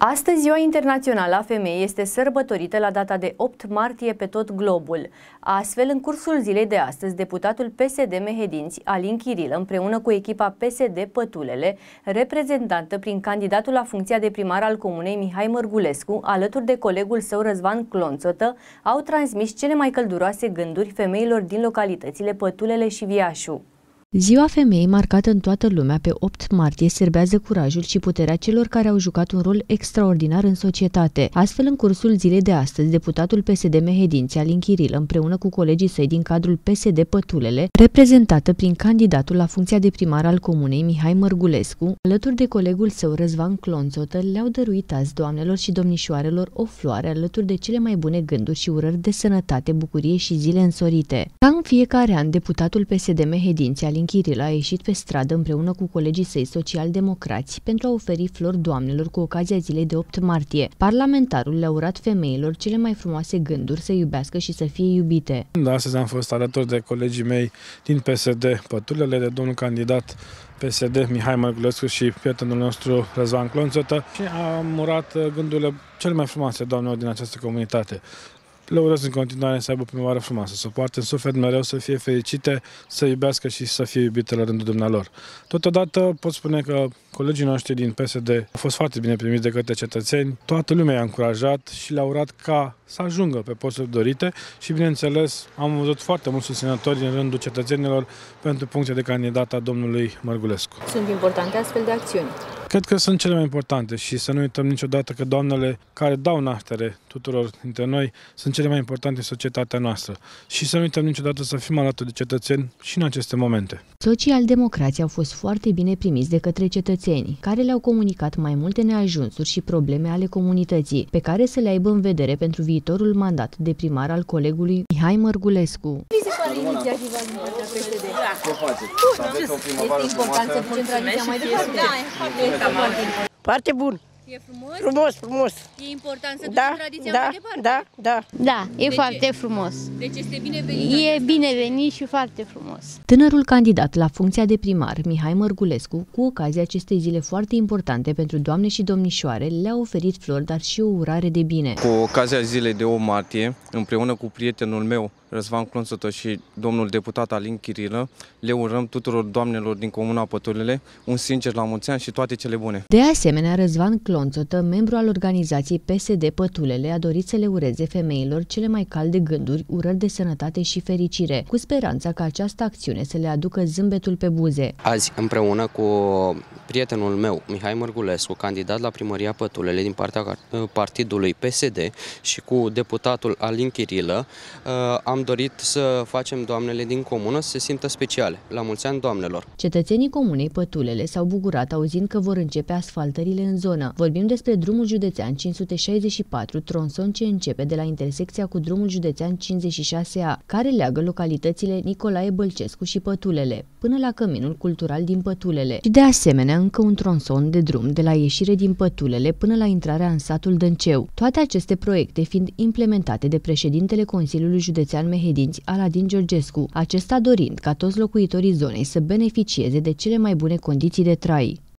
Astăzi, Ziua Internațională a Femeii este sărbătorită la data de 8 martie pe tot globul. Astfel, în cursul zilei de astăzi, deputatul PSD Mehedinți, Alin Chirilă, împreună cu echipa PSD Pătulele, reprezentată prin candidatul la funcția de primar al comunei Mihai Mărgulescu, alături de colegul său Răzvan Clonțotă, au transmis cele mai călduroase gânduri femeilor din localitățile Pătulele și Viașu. Ziua Femeii, marcată în toată lumea pe 8 martie, serbează curajul și puterea celor care au jucat un rol extraordinar în societate. Astfel, în cursul zilei de astăzi, deputatul PSD Mehedinți, Alin Chirilă, împreună cu colegii săi din cadrul PSD Pătulele, reprezentată prin candidatul la funcția de primar al comunei Mihai Mărgulescu, alături de colegul său Răzvan Clonțotă, le-au dăruit azi doamnelor și domnișoarelor o floare alături de cele mai bune gânduri și urări de sănătate, bucurie și zile însorite. Ca în fiecare an, deputatul PSD Mehedinți, Alin Chirilă, a ieșit pe stradă împreună cu colegii săi social-democrați pentru a oferi flori doamnelor cu ocazia zilei de 8 martie. Parlamentarul le-a urat femeilor cele mai frumoase gânduri, să iubească și să fie iubite. Astăzi am fost alături de colegii mei din PSD Pătulele, de domnul candidat PSD Mihai Mărgulescu și prietenul nostru Răzvan Clonțotă și am urat gândurile cele mai frumoase doamnelor din această comunitate. Le urez în continuare să aibă o primăvară frumoasă, să poarte în suflet mereu, să fie fericite, să iubească și să fie iubite la rândul dumnealor. Totodată pot spune că colegii noștri din PSD au fost foarte bine primiți de către cetățeni, toată lumea i-a încurajat și le-a urat ca să ajungă pe posturi dorite și, bineînțeles, am văzut foarte mulți susținători în rândul cetățenilor pentru funcția de candidat a domnului Mărgulescu. Sunt importante astfel de acțiuni? Cred că sunt cele mai importante și să nu uităm niciodată că doamnele care dau naștere tuturor dintre noi sunt cele mai importante în societatea noastră și să nu uităm niciodată să fim alături de cetățeni și în aceste momente. Socialdemocrații au fost foarte bine primiți de către cetățeni, care le-au comunicat mai multe neajunsuri și probleme ale comunității, pe care să le aibă în vedere pentru viitorul mandat de primar al colegului Mihai Mărgulescu. Mi se pare inițiativa din partea PSD. Este important să ducem tradiția mai departe. Foarte bun. E frumos? Frumos, frumos. E important să ducem tradiția mai departe? Da, e foarte frumos. Deci este binevenit. E binevenit și foarte frumos. Tânărul candidat la funcția de primar, Mihai Mărgulescu, cu ocazia acestei zile foarte importante pentru doamne și domnișoare, le-a oferit flori, dar și o urare de bine. Cu ocazia zilei de 8 martie, împreună cu prietenul meu, Răzvan Clonțotă, și domnul deputat Alin Chirilă, le urăm tuturor doamnelor din comuna Pătulele un sincer la mulți ani și toate cele bune. De asemenea, Răzvan Clonțotă, membru al organizației PSD Pătulele, a dorit să le ureze femeilor cele mai calde gânduri, urări de sănătate și fericire, cu speranța ca această acțiune să le aducă zâmbetul pe buze. Azi, împreună cu prietenul meu, Mihai Mărgulescu, candidat la primăria Pătulele din partea partidului PSD, și cu deputatul Alin Chirilă, am dorit să facem doamnele din comună să se simtă speciale. La mulți ani, doamnelor! Cetățenii comunei Pătulele s-au bucurat auzind că vor începe asfaltările în zonă. Vorbim despre drumul județean 564, tronson ce începe de la intersecția cu drumul județean 56A, care leagă localitățile Nicolae Bălcescu și Pătulele, până la Căminul Cultural din Pătulele. Și de asemenea încă un tronson de drum de la ieșire din Pătulele până la intrarea în satul Dânceu. Toate aceste proiecte fiind implementate de președintele Consiliului Județean Mehedinți, Aladin Georgescu, acesta dorind ca toți locuitorii zonei să beneficieze de cele mai bune condiții de trai.